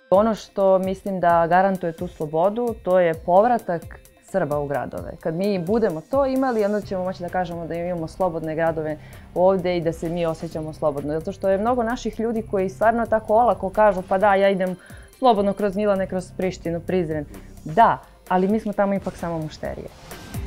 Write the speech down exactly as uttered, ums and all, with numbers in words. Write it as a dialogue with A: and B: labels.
A: Ono što mislim da garantuje tu slobodu, to je povratak Srba u gradove. Kad mi budemo to imali, onda ćemo moći da kažemo da imamo slobodne gradove ovde i da se mi osjećamo slobodno. Zato što je mnogo naših ljudi koji stvarno tako olako kažu pa da, ja idem slobodno kroz Gnjilane, kroz Prištinu, Prizren. Da, ali mi smo tamo ipak samo mušterije.